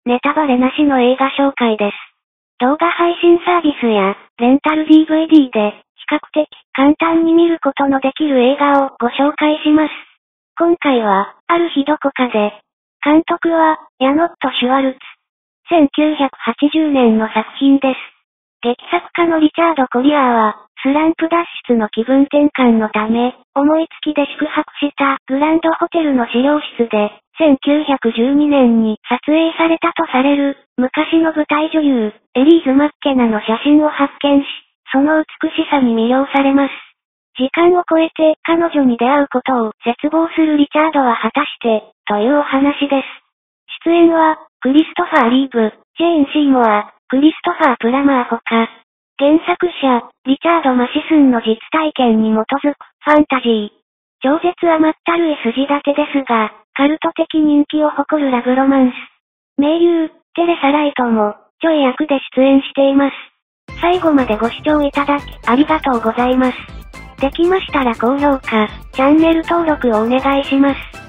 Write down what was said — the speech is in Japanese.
ネタバレなしの映画紹介です。動画配信サービスや、レンタル DVD で、比較的簡単に見ることのできる映画をご紹介します。今回は、ある日どこかで、監督は、ヤノット・シュワルツ。1980年の作品です。劇作家のリチャード・コリアーは、スランプ脱出の気分転換のため、思いつきで宿泊したグランドホテルの資料室で、1912年に撮影されたとされる、昔の舞台女優、エリーズ・マッケナの写真を発見し、その美しさに魅了されます。時間を超えて彼女に出会うことを絶望するリチャードは果たして、というお話です。出演は、クリストファー・リーブ、ジェーン・シーモア、クリストファー・プラマーほか、原作者、リチャード・マシスンの実体験に基づくファンタジー。超絶甘ったるい筋立てですが、カルト的人気を誇るラブロマンス。名優、テレサ・ライトも、ちょい役で出演しています。最後までご視聴いただき、ありがとうございます。できましたら高評価、チャンネル登録をお願いします。